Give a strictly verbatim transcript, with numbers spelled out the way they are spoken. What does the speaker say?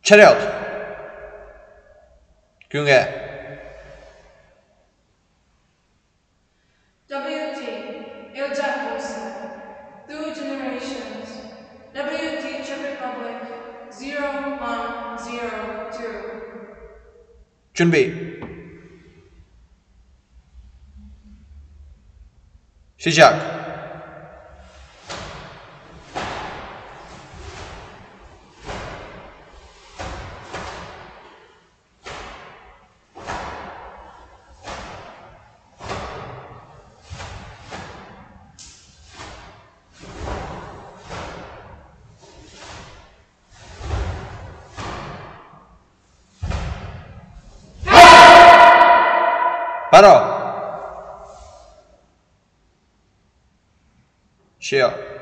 차렷. 경례. W T, Eu Jack Wilson, through generations. W T Czech Republic, zero one zero two. 준비. 시작. 바로 쉬어.